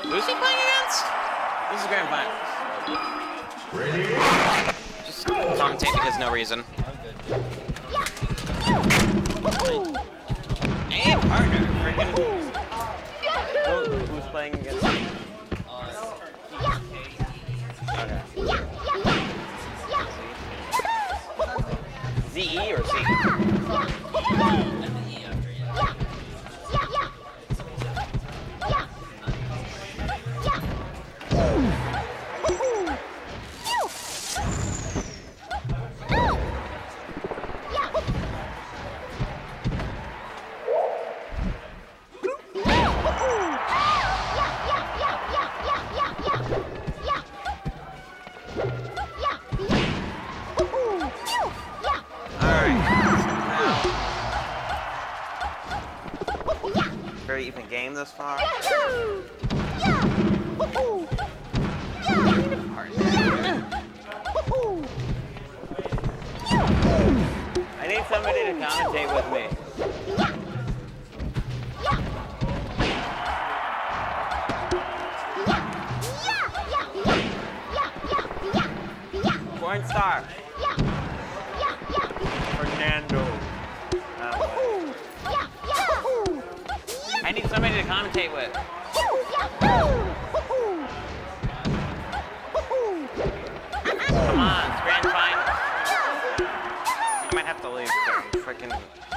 Who's he playing against? This is grand finals. Just commentate because no reason. Hey, partner. Freaking. Who's playing against him? Okay. ZE or Z? Very even game thus far. I need somebody to commentate with me. Porn star. Fernando. I need somebody to commentate with. Come on, it's grand finals. I might have to leave. Freaking.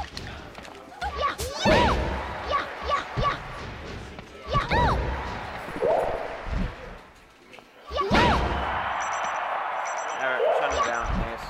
Alright, shut it down, please.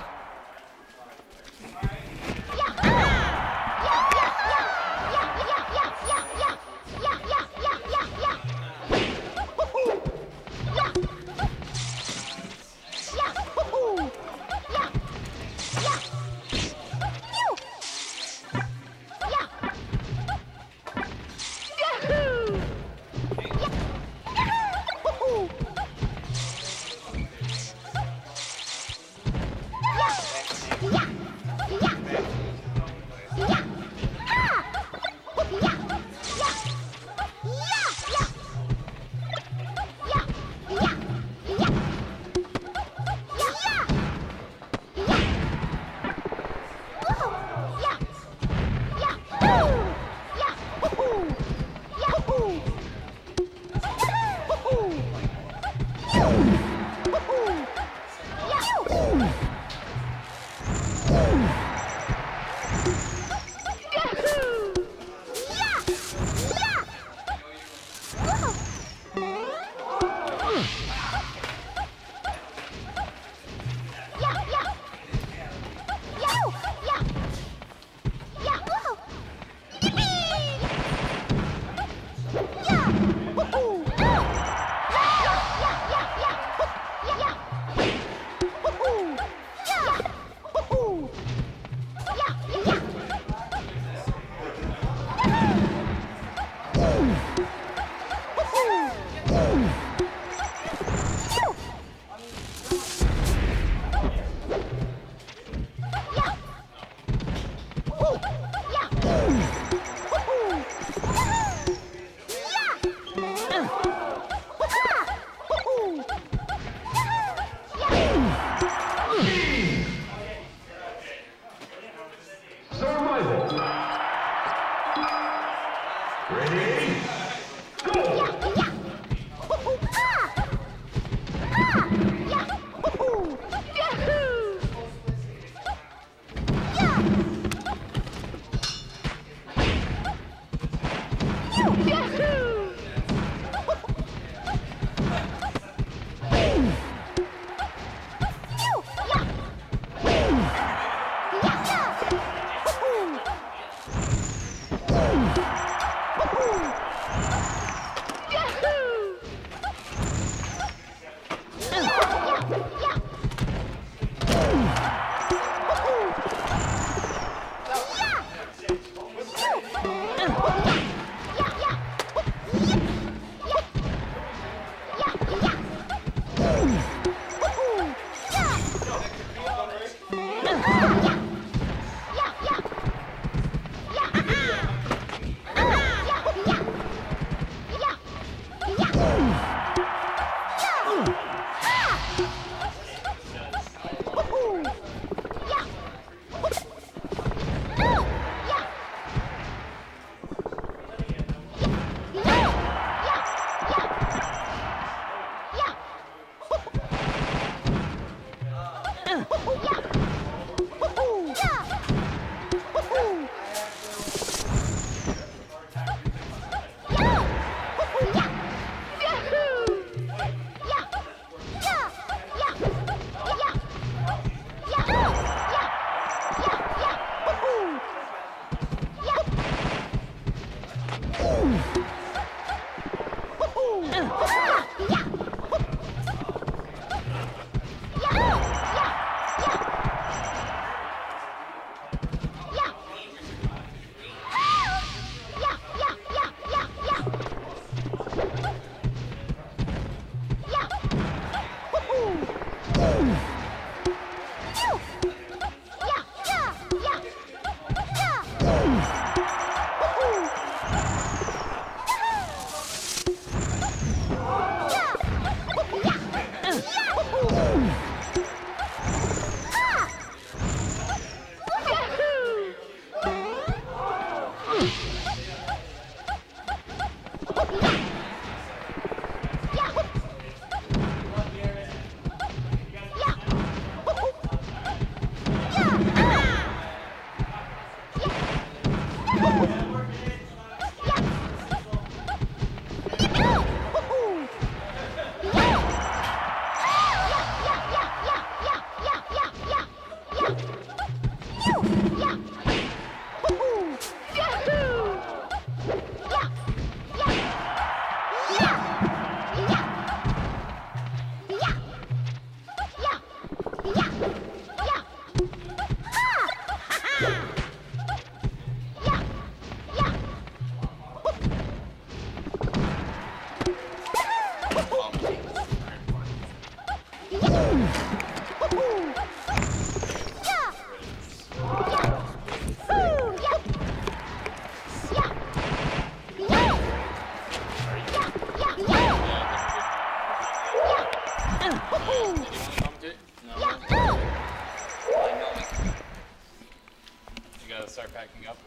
Start packing up?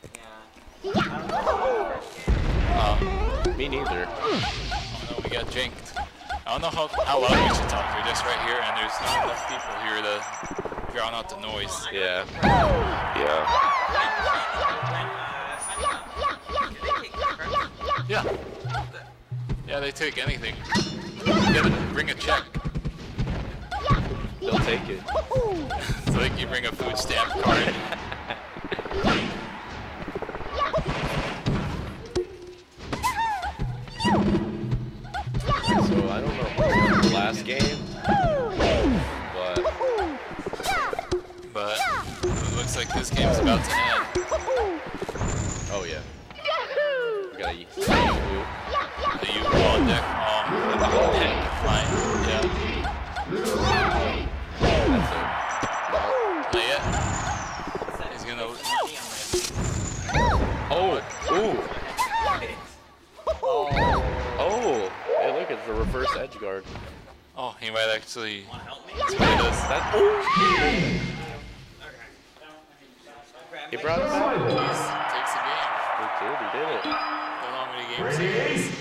Me neither. Oh no, we got jinked. I don't know how loud we should talk. We're just right here, and there's not enough people here to drown out the noise. Yeah. Yeah. Yeah. Yeah, they take anything. You gotta bring a check. They'll take it. It's like you bring a food stamp card. So I don't know who won the last game, but it looks like this game's about to end. oh yeah. We got a The U-ball deck line. Yeah. That's it. Play it. He's gonna. Oh, ooh. Oh, hey, look, it's a reverse edge guard. Oh, he might actually spray this. He brought it back. Takes the game. He did it. Don't know how many games he has.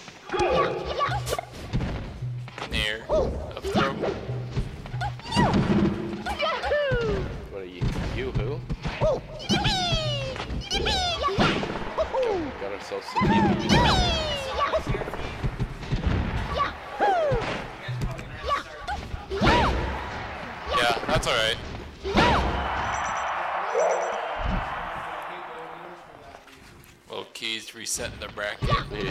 Nair. Up throw. What are you who? Got ourselves some people. Yeah, that's alright. Well, Keys resetting the bracket.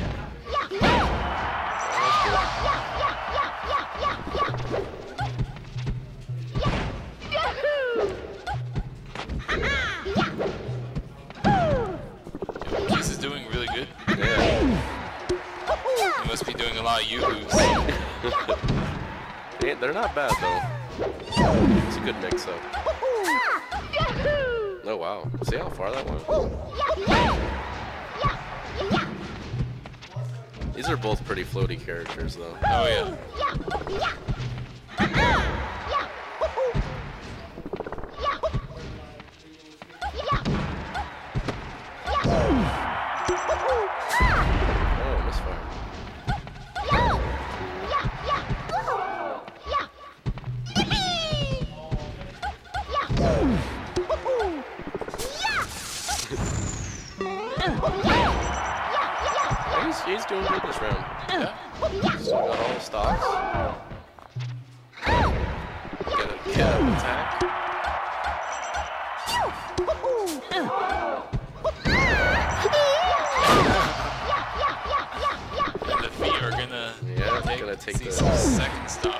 Keys is doing really good. Yeah. He must be doing a lot of yoo-hoos. They're not bad though. It's a good mix-up. Oh wow. See how far that went? These are both pretty floaty characters though. Oh yeah. Oh, misfire. He's doing good this round. Yeah. Still got all the stocks. Get an attack. And the feet are gonna gonna take see the some second stop.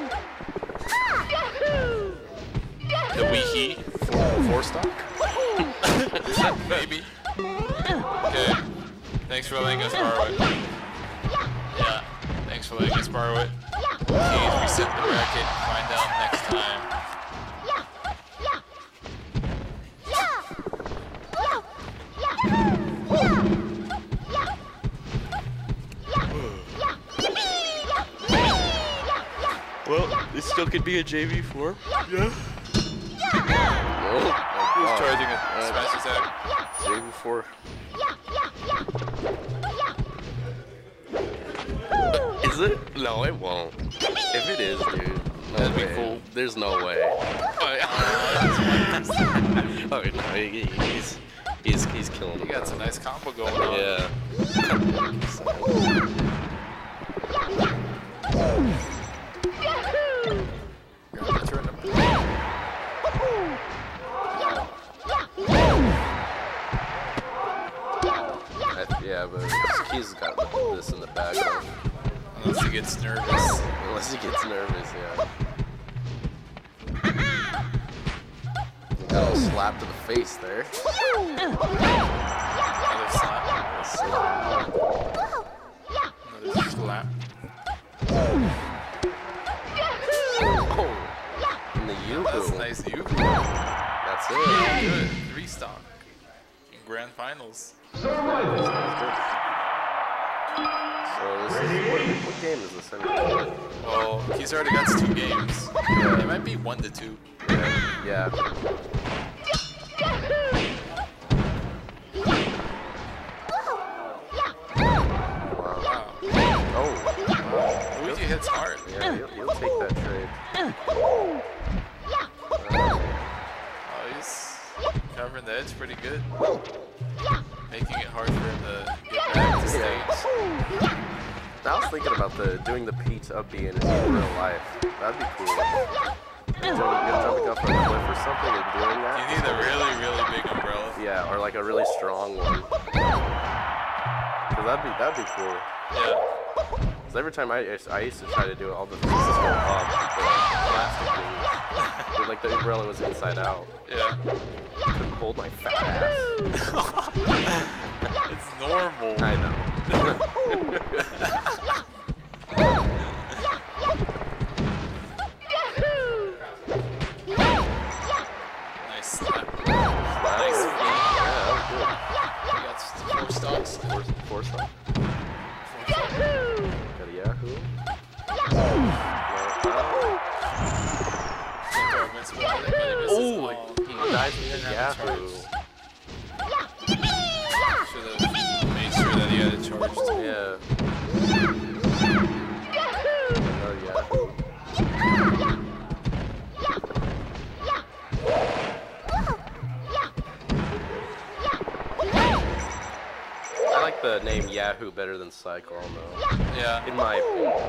The Wee-hee. four stock. Maybe. Okay. Thanks for letting us borrow it. Yeah. Thanks for letting us borrow it. Please reset the bracket. Find out next time. Well, this still could be a JV4. Yeah. Who's charging a smash attack? JV4. Is it? No, it won't. If it is, dude, no That'd be way. cool. There's no way. Oh, no, he's killing You me. got some nice combo going on. Yeah. Yeah, but he's got this in the bag. Unless he gets nervous. Unless he gets nervous, yeah. Got a slap to the face there. Another slap. Another slap. Oh, in the Yuku. That's a nice Yuku. That's it. Good. 3-stock in grand finals. So this is what game is this anyway? Well, he's already got 2 games. It might be 1-2. Yeah. Wow. Oh. Luigi hits hard. Yeah, he'll take that trade. Oh, he's covering the edge pretty good. Making it hard for him to get back to stage. I was thinking about doing the Peach up B in real life. That'd be cool. Jumping off a cliff or something and doing that. You need a really, really big umbrella. Yeah, or like a really strong one. Cause that'd be cool. Yeah. Cause every time I used to try to do it, all the pieces go up. But like the umbrella was inside out. Yeah. Couldn't hold my fat ass. It's normal. I know. Nice slap. Nice. feed. Yeah, that was We got 4 stocks. good. Four stop. Got a Yahoo. Oh, he died with a Yahoo. Should have made sure that he had it charged. Yeah. Another Yahoo. I like the name Yahoo better than Cyclone though, Yeah. in my opinion.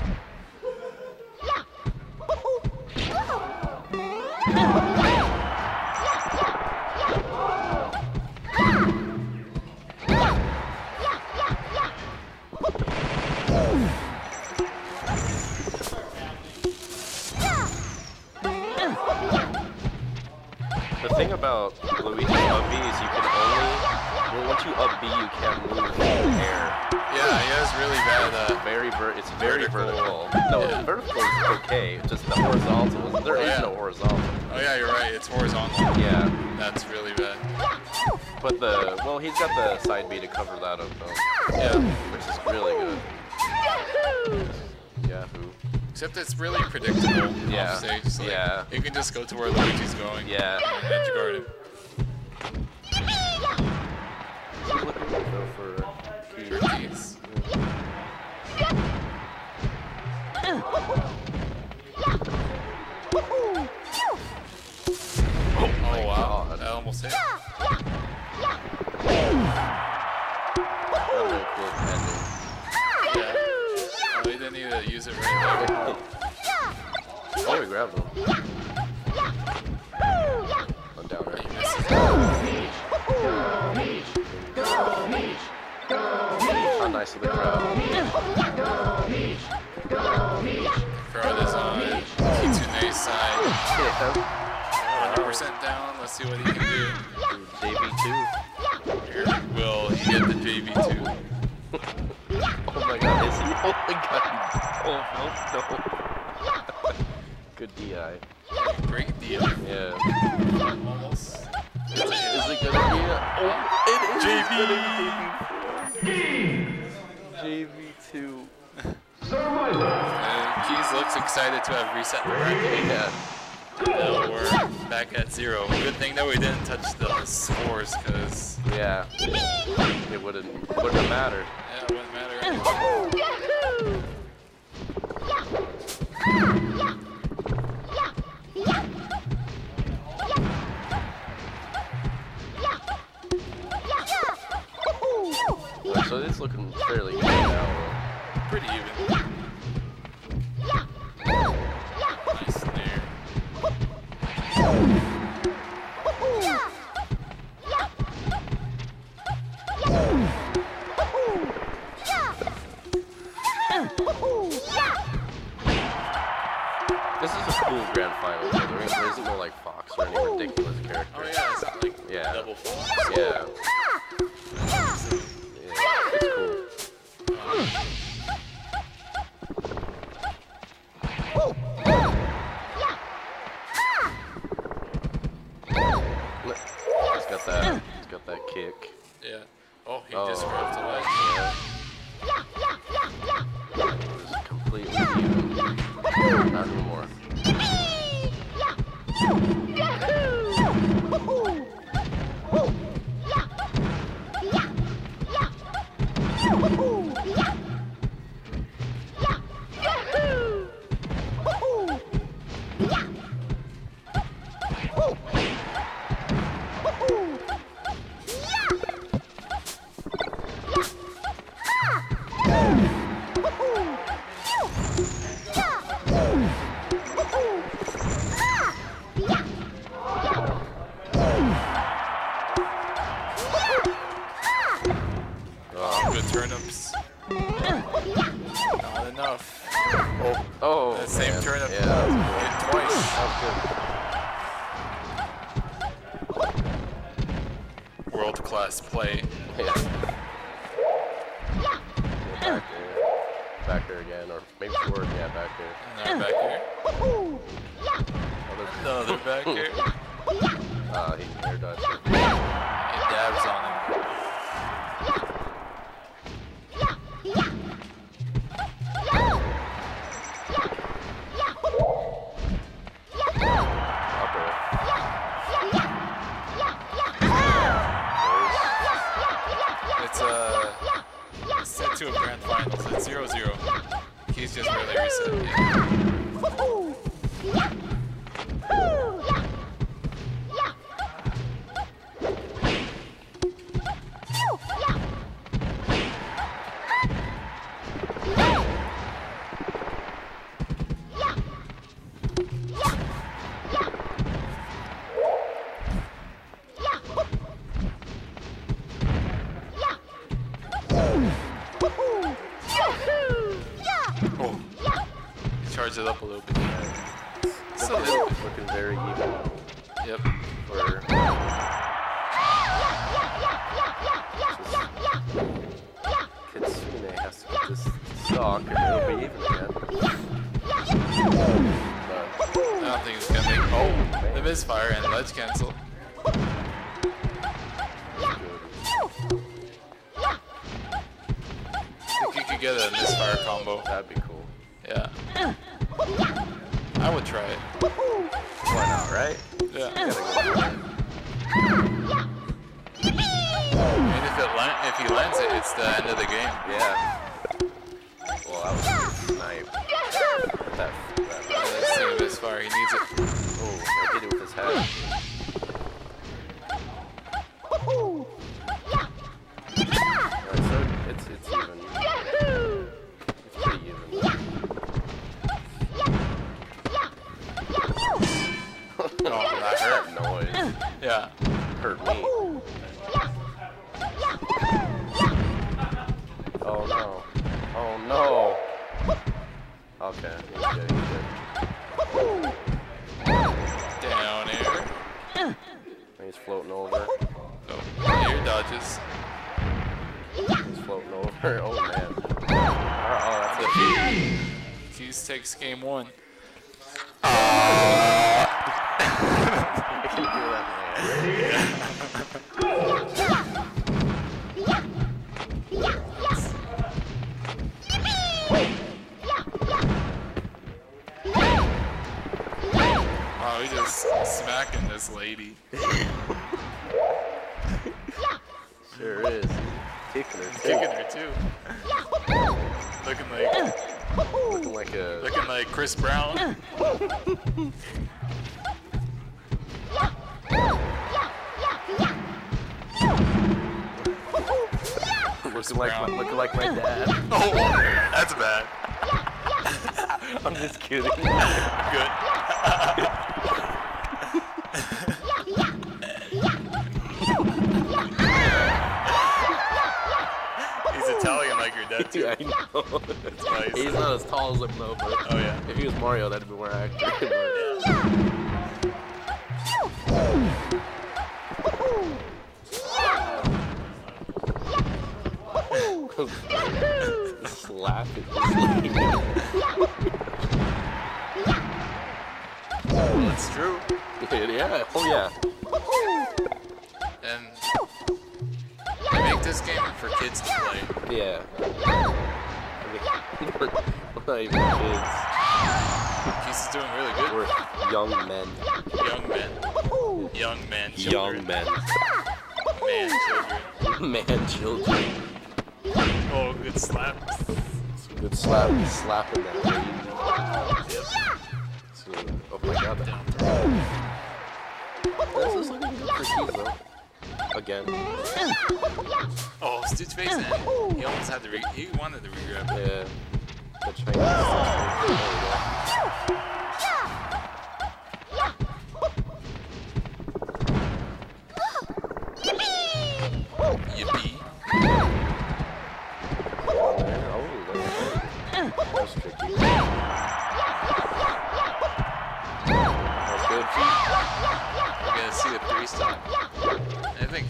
The thing about Luigi up B is you can only, well, once you up B, you can't move in the air. Yeah, he has really bad. It's very vertical. No, Yeah. vertical is okay. Just the horizontal. There is Yeah. no horizontal. Oh yeah, you're right. It's horizontal. Yeah, That's really bad. but he's got the side B to cover that up though, Yeah. which is really good. Yahoo. Except it's really predictable Yeah. off stage. So, like, Yeah. you can just go to where Luigi's going. Yeah. And edge guard him. He's looking to go for For keys. Oh wow, God. that almost hit. Really cool ending. Yeah. Oh, he didn't need to use it right there. Oh, we grabbed him. I'm down He right. misses. How nice of the crowd. Let's see what he can do. JV2. Will he get the JV2? Oh my god, is he? Oh my god. Oh, no. Good DI. Great deal. Yeah. Almost. Is it gonna be a... Oh, it is JV2. And Keys looks excited to have reset the bracket. Yeah. Now we're back at 0. Good thing that we didn't touch the scores, because Yeah. It wouldn't matter. yeah, it wouldn't matter anyway. So it's looking fairly good now. Pretty even. Nice there. This is a cool grand final. So there isn't no like Fox or any ridiculous character. Oh yeah, it's not like Yeah. double fall. Yeah. Yeah. It's cool. He's got that kick. Yeah. Oh, he Oh. just grabbed the leg. It's completely even. Not anymore. Good turnips. Not enough. Oh. That same man. turnip. Yeah, that was Hit twice. cool. That was good. World-class play. Yeah. Back there. Back there again, or maybe forward. Yeah, back there. Another back here. Another back here. He air dodged it. He dabs on him. It's set to a grand finals. It's 0-0. He's just barely reset. Oh, charge it up a little bit. Just a little bit. Looking very even. Yep. For Kitsune has to get this stock and it'll be even again. I don't think it's gonna make. Oh, the misfire and ledge cancel. I think you could get a misfire combo. That'd be cool. Yeah. I would try it. Why not, right? Yeah. Gotta go for it. And if he lands it, it's the end of the game. Yeah. Well, that was a snipe. That Let's see this fire. He needs it. oh, I hit it with his head. Yeah, so it's even. It's pretty even. Oh, that hurt. That noise Yeah. hurt me. Oh no. Oh no. Okay, he's good, he's good. Down air. He's floating over. Oh, air dodges. He's floating over. Oh man. Oh, that's it. Keys takes game 1. I can hear that, man. Oh, he's just smacking this lady. Sure is. Kicking her. Kicking her too. Looking like Chris Brown. Looking like my dad. Oh, that's bad. I'm just kidding. Good. He's Italian like your dad too. Yeah, I know. That's nice. He's not as tall as him though, but Oh yeah. if he was Mario, that'd be more accurate. Slap it. That's true. Yeah. Oh yeah. And they make this game for kids to play. Yeah. I mean, we're not even kids. Keys is doing really good. We're young men. Young men. Young men. Children. Young men. Man children. Man children. Oh, good slap. Some good slapping that lady. So, oh my god. This is looking good for Keys though. Again. Oh, Stitch Face, and he almost had to he wanted to re-grab it. Yeah. The Chinese. There we go. Yippee. That's tricky. That's good. We're gonna see the 3-stop. I think.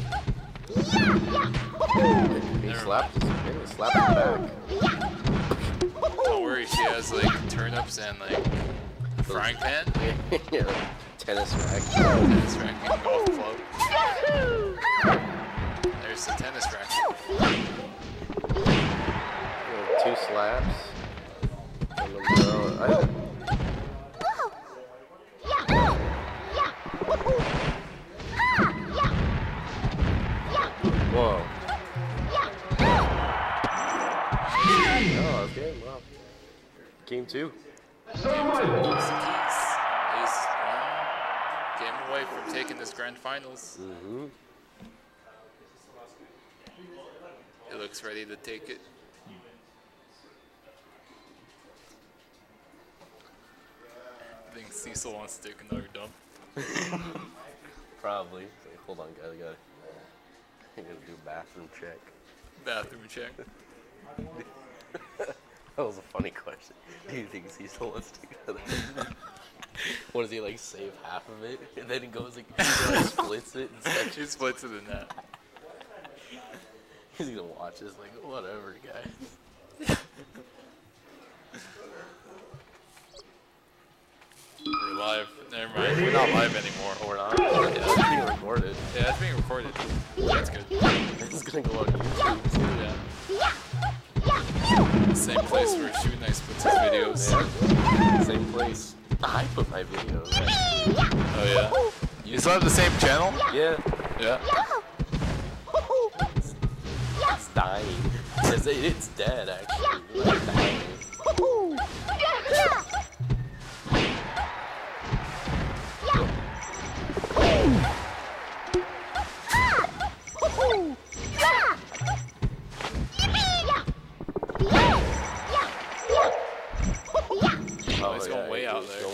He slapped his back. Don't worry, she has like turnips and like a frying pan, Yeah, tennis racket. tennis racket, and golf club. There's the tennis racket. 2 slaps. And then throw. Whoa. Oh, okay, wow. Game 2. He's one game away from taking this grand finals. Mm-hmm. He looks ready to take it. I think Cecil wants to take another dump. Probably. Like, hold on, guys. I gotta do a bathroom check. Bathroom check. That was a funny question. Do you think Cecil wants to go there? What does he like save half of it? And then he goes like, he like splits it in sections. He splits it in that. He's gonna watch this like, whatever, guys. We're live. Never mind. We're not live anymore. We're not. Yeah, it's being recorded. Yeah, it's being recorded. That's good. It's gonna go on YouTube too. Yeah. Same place where Shoot Nice puts his videos. Yeah. Same place. I put my videos. Oh yeah. You still have the same channel? Yeah. Yeah. It's dying. It's dead actually. It's dying. Oh, it's going way out there.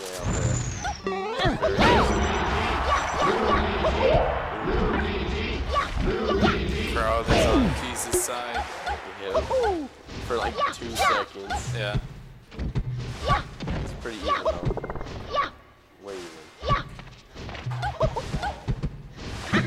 Crowd is on Keys' side. Yeah. For like 2 seconds. Yeah. It's pretty even though. Way even.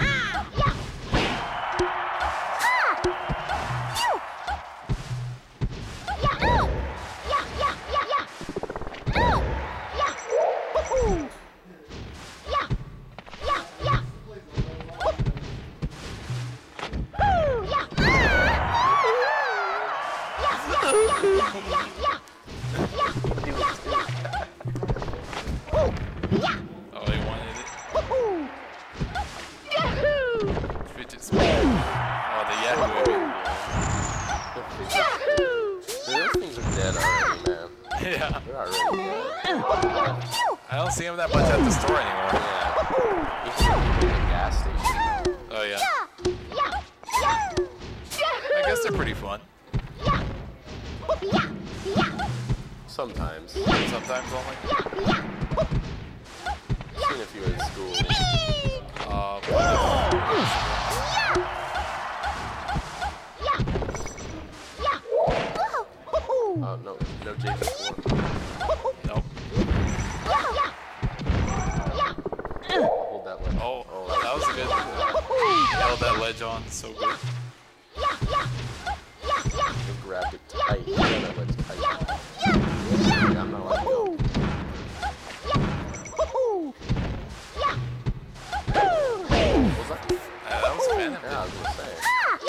Oh, he wanted it. Fidget spinner. Oh, the Yahoo! Those things are dead already, man. Yeah. They're already dead. I don't see him that much at the store anymore. Yeah. You can get them at the gas station. Oh, yeah. I guess they're pretty fun. Sometimes. Sometimes only. Seen a few in school. No Jason Bourne. Nope. Hold that ledge. Oh, that was a good. Held that ledge on so good. They grabbed it tight. Yeah, that ledge tight. Yeah, I'm not letting go. What was that? That was Phantom. Yeah, I was gonna say.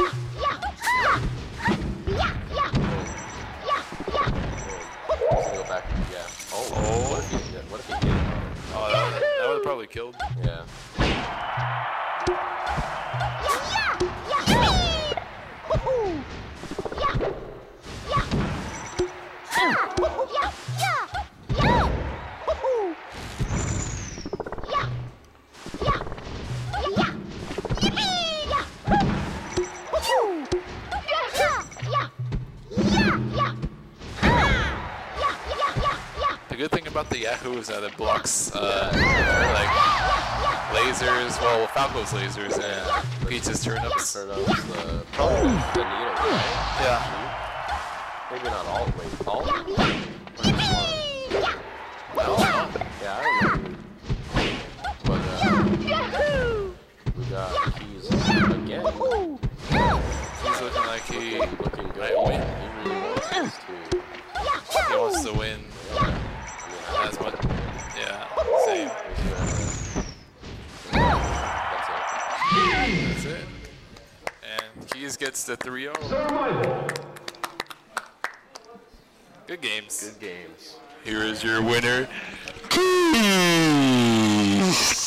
He's gonna go back. Yeah. Oh. What if he did? What if he did? Oh, that would have probably killed. Yeah. The good thing about the Yahoo is that it blocks like lasers, well, Falco's lasers and Peach's turnips. Probably the needle, right? Yeah. Maybe not all. Wait, all? Yeah, I don't know. But we got Keys again. He's looking like he Looking good. might win. He really wants us to. He wants to win Yeah. as much. Yeah, same. That's it. And Keys gets the 3-0. Good games. Good games. Here is your winner, Keys.